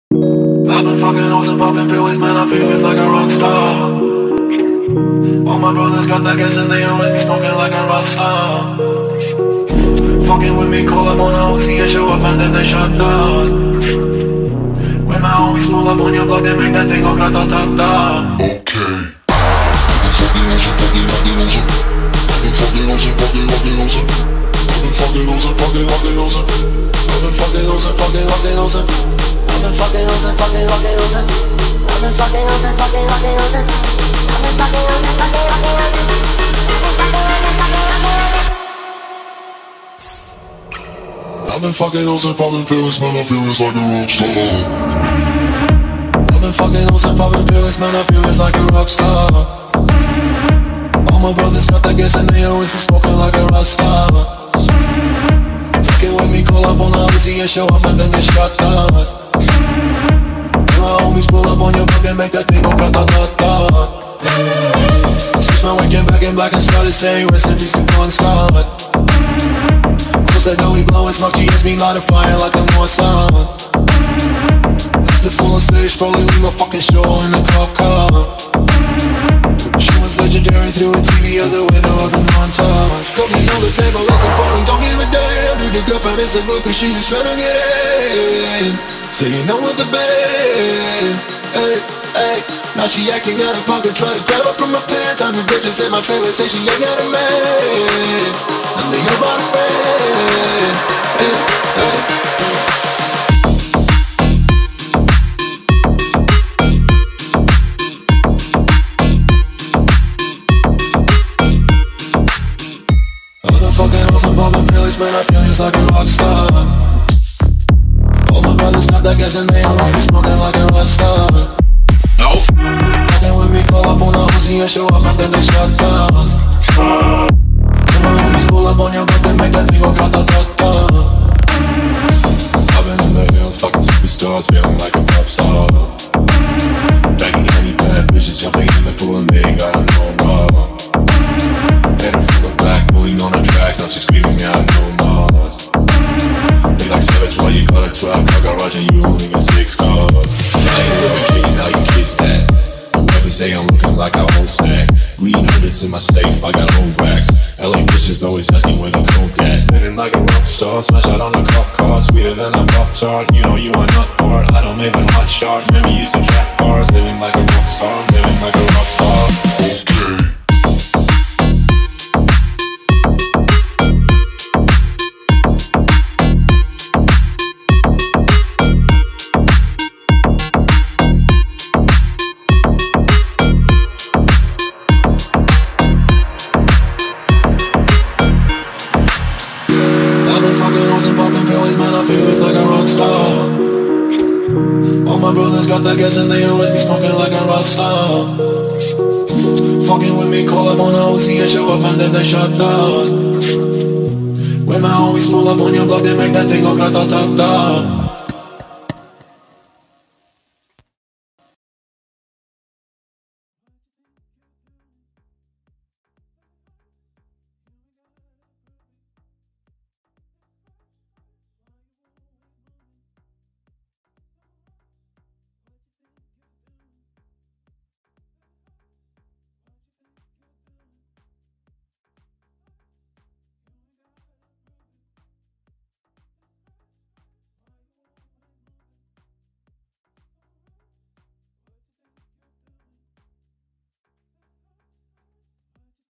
I've been fucking hoes and popping pills, man, I feel it's like a rock star. All my brothers got that gas and they always be smoking like a Rockstar. Fucking with me, call up on a Uzi and show up and then they shut down. When my homies pull up on your block, they make that thing go grata-ta-ta. Okay. I've been fucking hoes and popping pills, man, I feel it's like a rockstar. I've been fucking hoes and popping pills, man, I feel it's like a rockstar. All my brothers got that gas and they always be smoking like a rockstar. Fucking with me, call up on the Uzi and show up and then they shut down. When my homies pull up on your block, they make that thing go grata-ta-ta. Switch my weekend back in black and started saying rest in peace to Bon Scott. Said that we blowin' smoke, she hits me light a fire like a Mossad. After full on stage, probably leave my fucking show in a cop car. She was legendary through a TV out the window of the montage. Cooking on the table like a party, don't give a damn. Dude, your girlfriend is a groupie, she just tryna get in. So you know with the band, hey, hey. Now she acting out of pocket, try to grab her from my pants. I'm the bitches in my trailer, say she ain't got a man. I'm the your body fan, hey, hey. I've been fucking hoes and popping pills, man, I feel just like a rockstar. All my brothers got that gas and they always be smoking like a rockstar. Fucking with me, call up on a Uzi and show up and then they shut down. When my homies pull up on your block, they make that thing go grata-ta-ta. I've been in the hills, fucking superstars, feeling like a pop star. Banging any bad bitches, jumping in the pool and they ain't got no more. Made her full of black, pulling on the tracks, now she's screaming out no more. They like savage, why you got a 12 car garage and you only got 6 cars. I ain't with a king, now you kiss that. Whoever say I'm looking like a whole snack. Green hundreds in my safe, I got old racks. LA bitches always asking where the coke at. Living like a rock star, smash out on a cop car. Sweeter than a Pop-Tart, you know you are not hard. I don't make a hot shot, remember you used to track hard. Living like a rock star, I'm living like a rock star. Okay. Feels like a rock star. All my brothers got that gas and they always be smoking like a rockstar. Fucking with me, call up on a Uzi and show up and then they shut down. When my homies pull up on your block, they make that thing go grata-ta-ta.